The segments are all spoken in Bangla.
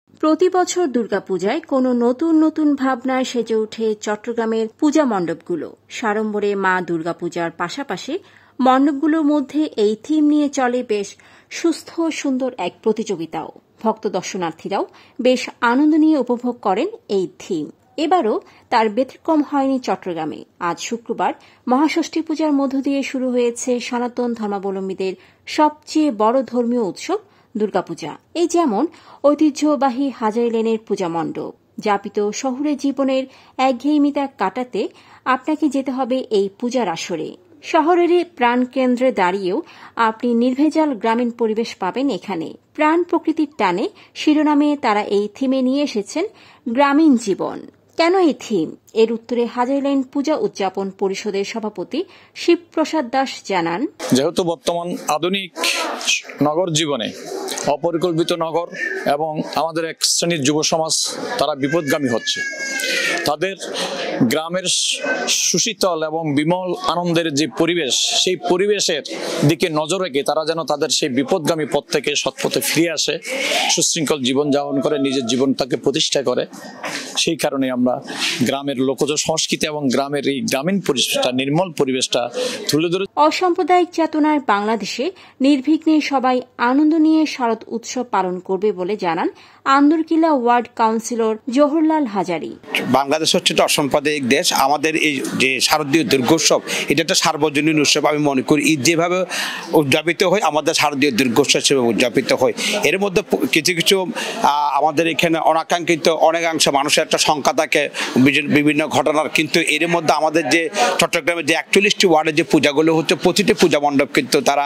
প্রতি বছর দুর্গাপূজায় কোনো নতুন নতুন ভাবনায় সেজে ওঠে চট্টগ্রামের পূজা মণ্ডপগুলো। সাড়ম্বরে মা দুর্গাপূজার পাশাপাশি মণ্ডপগুলোর মধ্যে এই থিম নিয়ে চলে বেশ সুস্থ সুন্দর এক প্রতিযোগিতাও। ভক্ত দর্শনার্থীরাও বেশ আনন্দ নিয়ে উপভোগ করেন এই থিম। এবারও তার ব্যতিক্রম হয়নি চট্টগ্রামে। আজ শুক্রবার মহাষষ্ঠী পূজার মধ্য দিয়ে শুরু হয়েছে সনাতন ধর্মাবলম্বীদের সবচেয়ে বড় ধর্মীয় উৎসব দুর্গাপূজা। এই যেমন ঐতিহ্যবাহী হাজারী লেনের পূজা মণ্ডপ। যাপিত শহুরে জীবনের একঘেয়েমিতা কাটাতে আপনাকে যেতে হবে এই পূজার আসরে। শহরের প্রাণকেন্দ্রে দাঁড়িয়েও আপনি নির্ভেজাল গ্রামীণ পরিবেশ পাবেন এখানে। প্রাণ প্রকৃতির টানে শিরোনামে তারা এই থিমে নিয়ে এসেছেন গ্রামীণ জীবন। কেন এই থিম? এর উত্তরে হাজারী লেন পূজা উদযাপন পরিষদের সভাপতি শিবপ্রসাদ দাস জানান, যেহেতু বর্তমান আধুনিক নগর জীবনে অপরিকল্পিত নগর এবং আমাদের এক শ্রেণীর যুব সমাজ তারা বিপদগামী হচ্ছে, তাদের গ্রামের সুশীতল এবং বিমল আনন্দের যে পরিবেশ, সেই পরিবেশের দিকে নজর রেখে তারা যেন তাদের সেই বিপদগামী পথ থেকে সৎপথে ফিরে আসে, সুশৃঙ্খল জীবনযাপন করে নিজের জীবনটাকে প্রতিষ্ঠা করে। সেই কারণে আমরা গ্রামের লোকজ সংস্কৃতি এবং গ্রামের এই গ্রামীণ পরিবেশটা, নির্মল পরিবেশটা তুলে ধরে। অসাম্প্রদায়িক চেতনার বাংলাদেশে নির্বিঘ্নে সবাই আনন্দ নিয়ে শারদ উৎসব পালন করবে বলে জানান আন্দরকিল্লা ওয়ার্ড কাউন্সিলর জহুরলাল হাজারী। বাংলাদেশ হচ্ছে একটা অসাম্প্রদায়িক দেশ। আমাদের এই যে শারদীয় দুর্গোৎসব, এটা একটা সার্বজনীন উৎসব। আমি মনে করি ঈদ যেভাবে উদযাপিত হয়, আমাদের শারদীয় দুর্গোৎসব হিসেবে উদযাপিত হয়। এর মধ্যে কিছু কিছু আমাদের এখানে অনাকাঙ্ক্ষিত অনেকাংশ মানুষের একটা সংখ্যা থাকে বিভিন্ন ঘটনার, কিন্তু এর মধ্যে আমাদের যে চট্টগ্রামের যে 41টি ওয়ার্ডের যে পূজাগুলো হচ্ছে, প্রতিটি পূজা মণ্ডপ কিন্তু তারা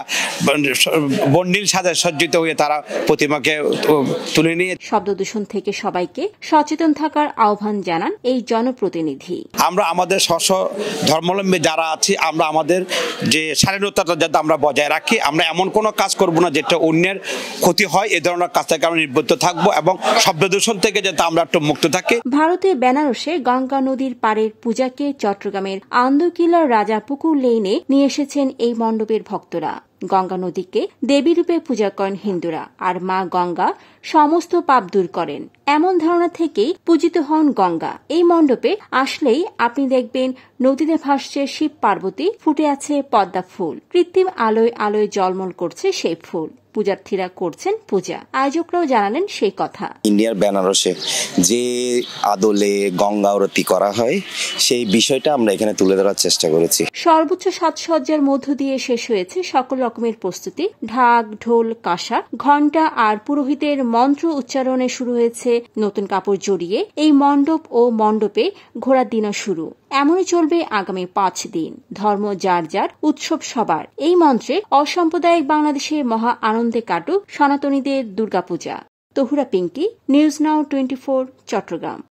বর্ণিল সাজে সজ্জিত হয়ে তারা প্রতিমাকে তুলে নিয়ে। শব্দ দূষণ থেকে সবাইকে সচেতন থাকার আহ্বান জানান এই জনপ্রতিনিধি। আমরা আমাদের স্ব ধর্মাবলম্বী যারা আছি, আমরা আমাদের যে স্বাধীনতাটা যাতে আমরা বজায় রাখি। আমরা এমন কোনো কাজ করব না যেটা অন্যের ক্ষতি হয়, এ ধরনের কাজ থেকে আমরা নিবৃত্ত থাকবো এবং শব্দ দূষণ থেকে যাতে আমরা একটু মুক্ত থাকি। ভারতের বেনারসে গঙ্গা নদীর পাড়ের পূজাকে চট্টগ্রামের আন্দরকিল্লার রাজা পুকুর লেনে নিয়ে এসেছেন এই মণ্ডপের ভক্তরা। গঙ্গা নদীকে দেবী রূপে পূজা করেন হিন্দুরা, আর মা গঙ্গা সমস্ত পাপ দূর করেন, এমন ধারণা থেকেই পূজিত হন গঙ্গা। এই মণ্ডপে আসলেই আপনি দেখবেন নদীতে ভাসছে শিব পার্বতী, ফুটে আছে পদ্মা ফুল, কৃত্রিম আলোয় আলোয় জলমল করছে সেই ফুল। পূজার্থীরা করছেন পূজা। আয়োজকরাও জানালেন সেই কথা। ইন্ডিয়ার বেনারসে যে আদলে গঙ্গা আরতি করা হয়, সেই বিষয়টা আমরা এখানে তুলে ধরার চেষ্টা করেছি। সর্বোচ্চ সাজসজ্জার মধ্য দিয়ে শেষ হয়েছে সকল রকমের প্রস্তুতি। ঢাক, ঢোল, কাঁসা, ঘণ্টা আর পুরোহিতের মন্ত্র উচ্চারণে শুরু হয়েছে নতুন কাপড় জড়িয়ে এই মণ্ডপ ও মণ্ডপে ঘোরার দিনও শুরু। এমনই চলবে আগামী 5 দিন। ধর্ম যার যার, উৎসব সবার, এই মন্ত্রে অসাম্প্রদায়িক বাংলাদেশে মহা আনন্দে কাটুক সনাতনীদের দুর্গাপূজা। Tahura Pinky, news now 24, Chittagong.